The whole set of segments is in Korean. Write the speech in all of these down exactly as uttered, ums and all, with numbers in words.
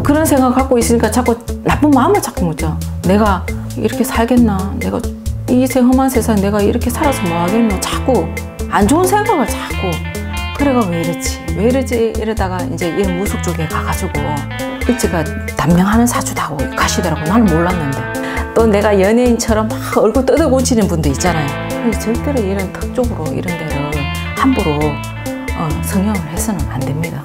그런 생각 갖고 있으니까 자꾸 나쁜 마음을 자꾸 묻죠. 내가 이렇게 살겠나? 내가 이 험한 세상에 내가 이렇게 살아서 뭐 하겠노? 자꾸 안 좋은 생각을 자꾸. 그래가 왜 이렇지? 왜 이러지? 이러다가 이제 이런 무속 쪽에 가가지고 일지가 단명하는 사주다고 가시더라고. 나는 몰랐는데. 또 내가 연예인처럼 막 얼굴 뜯어고치는 분도 있잖아요. 절대로 이런 턱 쪽으로 이런 데를 함부로 어, 성형을 해서는 안 됩니다.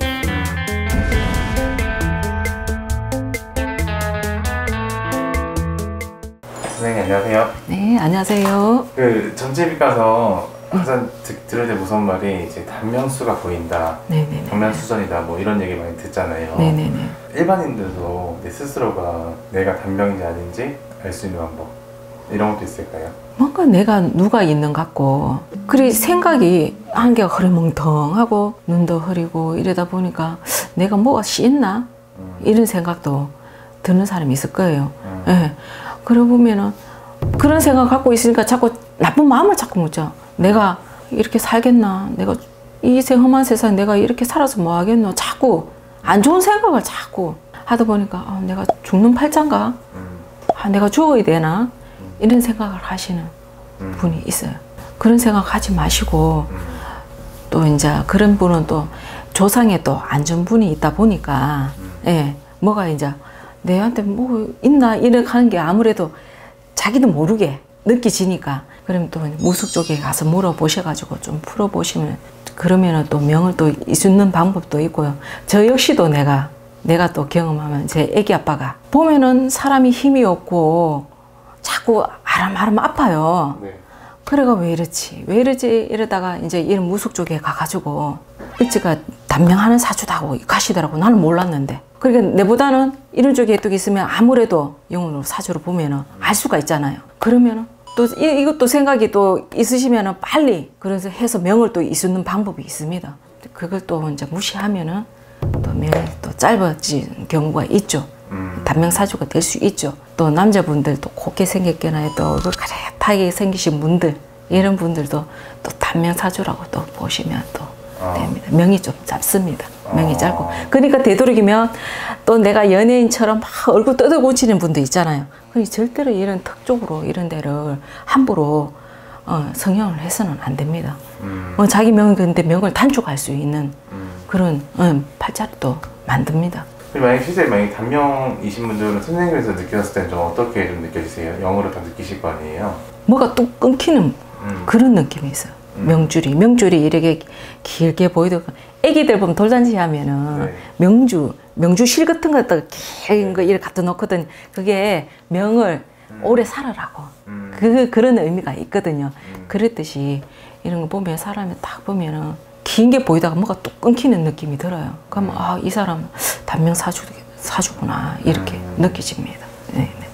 선생님 안녕하세요. 네, 안녕하세요. 그 전체비 가서 항상 들을 때 무서운 말이 이제 단명수가 보인다, 네네네. 단면수전이다 뭐 이런 얘기 많이 듣잖아요. 네네네. 일반인들도 내 스스로가 내가 단명인지 아닌지 알 수 있는 방법 이런 것도 있을까요? 뭔가 내가 누가 있는 것 같고, 그리 생각이 한개가 흐리멍텅하고 눈도 흐리고 이러다 보니까 내가 뭐가 씻나? 음. 이런 생각도 드는 사람이 있을 거예요. 음. 네. 그러고 보면은 그런 생각 갖고 있으니까 자꾸 나쁜 마음을 자꾸 묻죠. 내가 이렇게 살겠나? 내가 이 험한 세상에 내가 이렇게 살아서 뭐 하겠노? 자꾸 안 좋은 생각을 자꾸 하다 보니까 아, 내가 죽는 팔자인가? 아, 내가 죽어야 되나? 이런 생각을 하시는 분이 있어요. 그런 생각 하지 마시고, 또 이제 그런 분은 또 조상에 또 안전분이 있다 보니까 예, 뭐가 이제 내한테 뭐 있나 이렇게 하는 게 아무래도 자기도 모르게 느끼지니까, 그러면 또 무속 쪽에 가서 물어보셔가지고 좀 풀어보시면, 그러면은 또 명을 또 잇는 방법도 있고요. 저 역시도 내가 내가 또 경험하면 제 애기 아빠가 보면은 사람이 힘이 없고 자꾸 아람아람 아파요. 네. 그래가 왜 이렇지? 왜 이러지? 이러다가 이제 이런 무속 쪽에 가가지고 일지가 단명하는 사주다고 가시더라고. 나는 몰랐는데. 그러니까 내보다는 이런 쪽에 또 있으면 아무래도 영혼으로 사주로 보면은 알 수가 있잖아요. 그러면은 또 이, 이것도 생각이 또 있으시면은 빨리 그래서 해서 명을 또 잇는 방법이 있습니다. 그걸 또 이제 무시하면은 또 명이 또 짧아진 경우가 있죠. 음. 단명사주가 될 수 있죠. 또 남자분들도 곱게 생겼거나 또 얼굴 가래타게 생기신 분들, 이런 분들도 또 단명사주라고 또 보시면 또 어. 됩니다. 명이 좀 짧습니다. 명이 어. 짧고. 그러니까 되도록이면 또 내가 연예인처럼 막 얼굴 뜯어고치는 분도 있잖아요. 그러니 절대로 이런 턱 쪽으로 이런 데를 함부로 어, 성형을 해서는 안 됩니다. 음. 어, 자기 명이 근데 명을 단축할 수 있는 음. 그런 어, 팔자도 만듭니다. 만약 실제 만약 단명이신 분들은 선생님께서 느꼈을 때는 좀 어떻게 좀 느껴지세요? 영어로 다 느끼실 거 아니에요? 뭐가 뚝 끊기는 음. 그런 느낌이 있어요. 음. 명줄이 명줄이 이렇게 길게 보이도, 애기들 보면 돌잔치 하면은 네. 명주 명주 실 같은 거 긴 거 이렇게 갖다 놓거든. 그게 명을 음. 오래 살으라고 음. 그 그런 의미가 있거든요. 음. 그랬듯이 이런 거 보면 사람이 딱 보면은 긴 게 보이다가 뭐가 뚝 끊기는 느낌이 들어요. 그러면 아, 이 사람 단명 사주 사주구나 이렇게 음. 느껴집니다. 네.